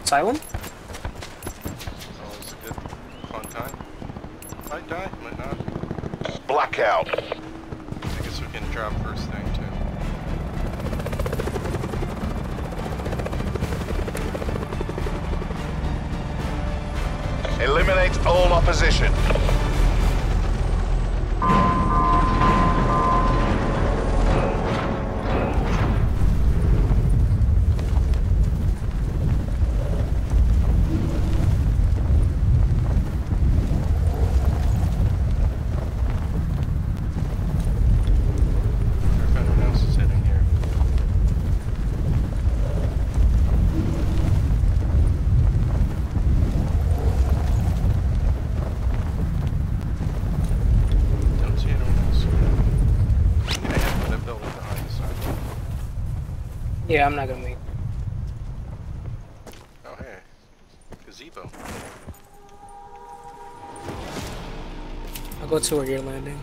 Asylum? Always a good, fun time. Might die, might not. Blackout. I guess we can drop first thing too. Eliminate all opposition. If anyone else is hitting here. Don't see anyone else. Yeah, yeah, that building behind the side. Yeah, I'm not gonna make. Oh, hey. Gazebo. I'll go to where you're landing.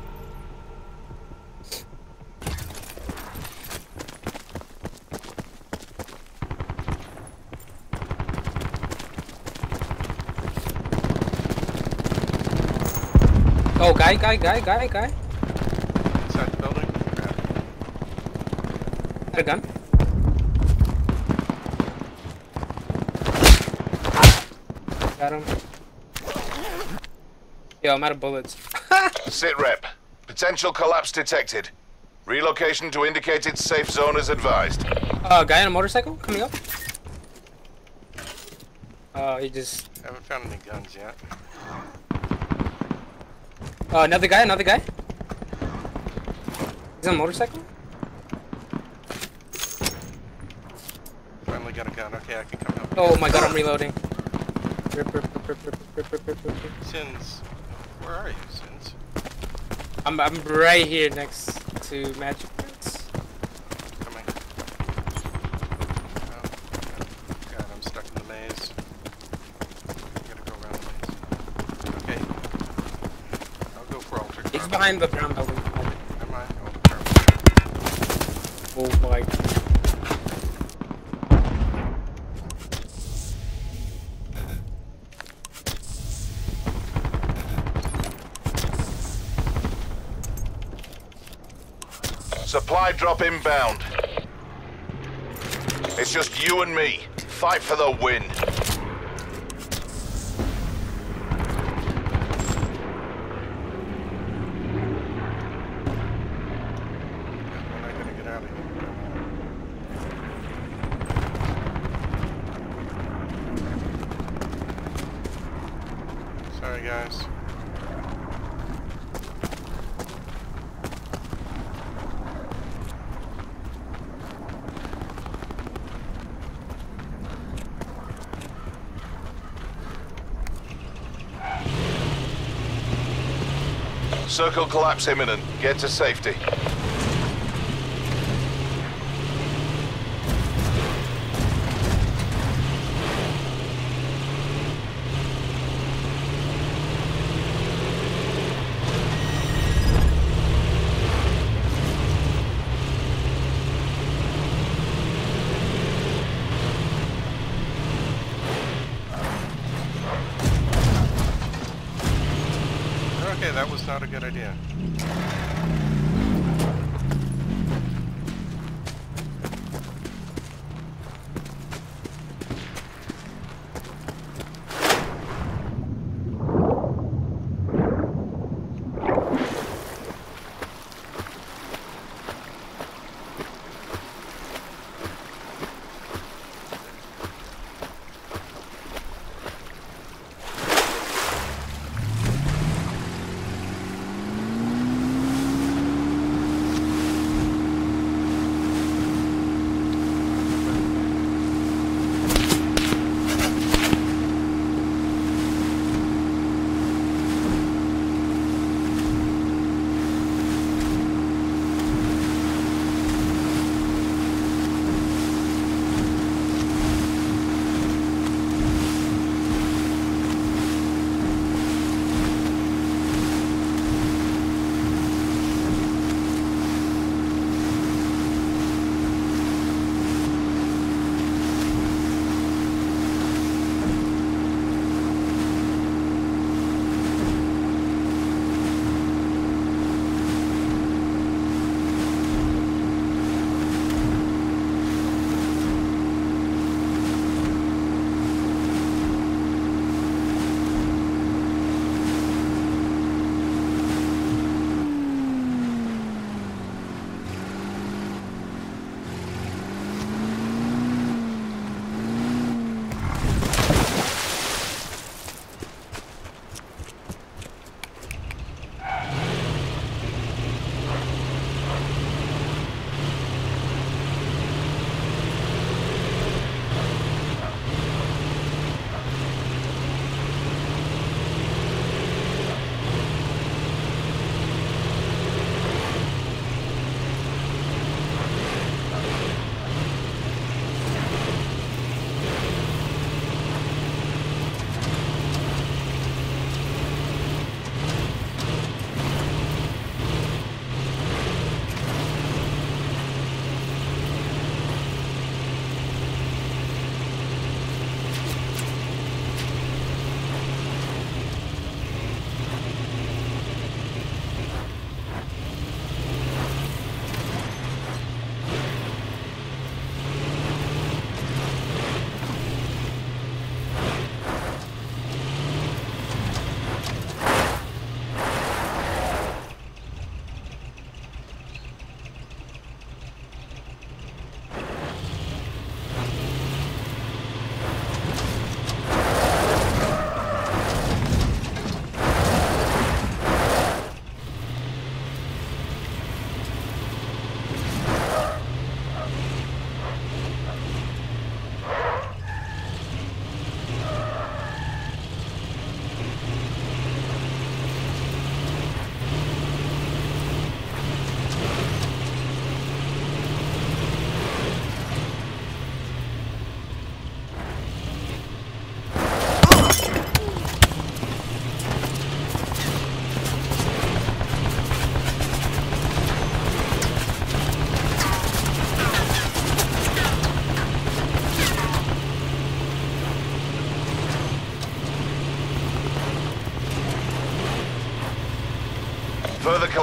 Oh, guy. Inside the building? Grab it. Got a gun. Got him. Yo, I'm out of bullets. Sit rep. Potential collapse detected. Relocation to indicated safe zone is advised. Guy on a motorcycle coming up. He just. Haven't found any guns yet. Another guy. He's on a motorcycle? Finally got a gun. Okay, I can come help. Oh my god, I'm reloading. Rip. Sins. Where are you, Sins? I'm right here next to Magic Prince. Coming. Oh, God, I'm stuck in the maze. Gotta go around the maze. Okay. I'll go for altar. He's behind the brown building. Am I? Oh my god. Supply drop inbound. It's just you and me. Fight for the win. We're not gonna get out of here. Sorry, guys. Circle collapse imminent. Get to safety. Okay, that was not a good idea.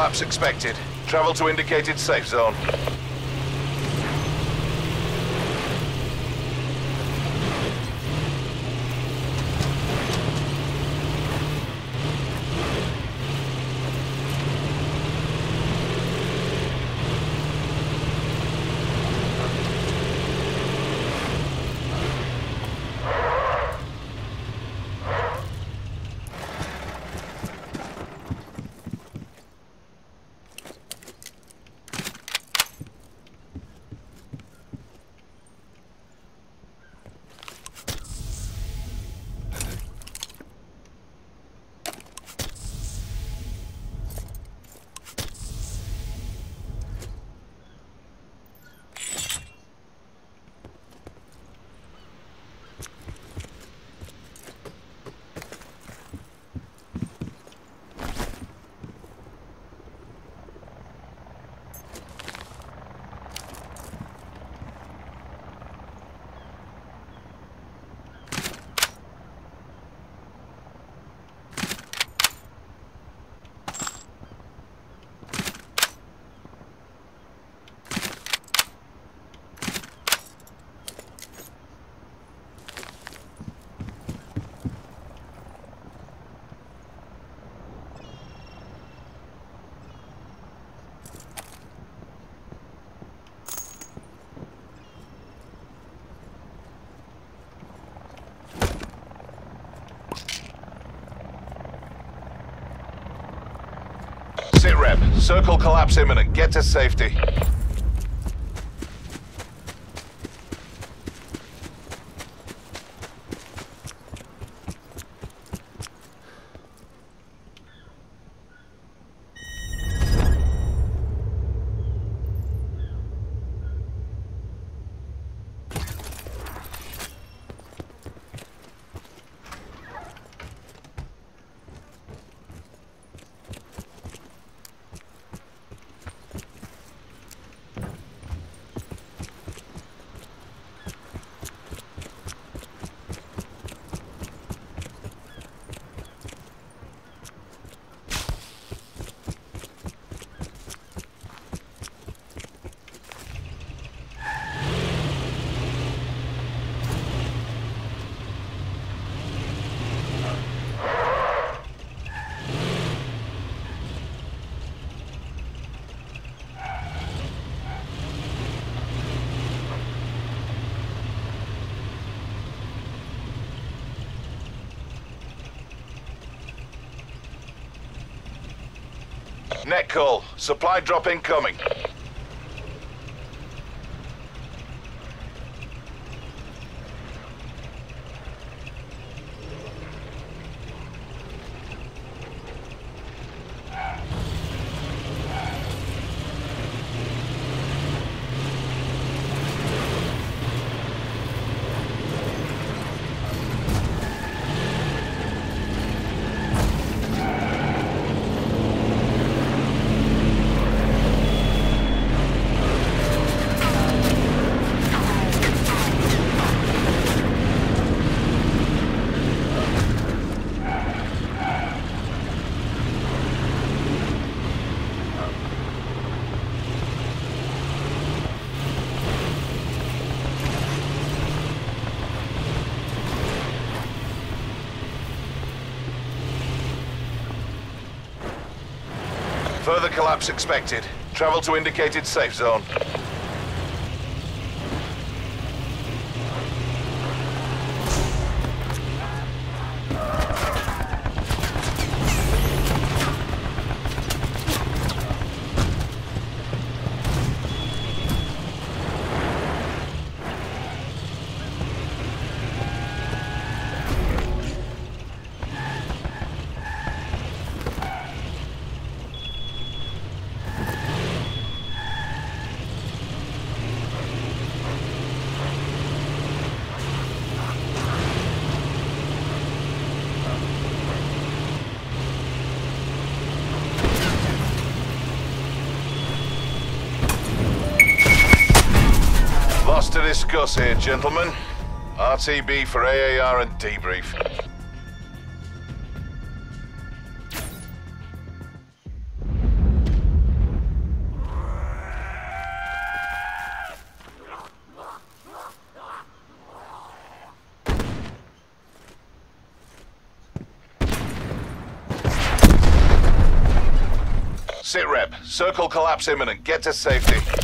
collapse expected. Travel to indicated safe zone. Sit rep. Circle collapse imminent. Get to safety. Net call. Supply drop incoming. Further collapse expected. Travel to indicated safe zone. Lots to discuss here, gentlemen. RTB for AAR and debrief. Sit rep. Circle collapse imminent. Get to safety.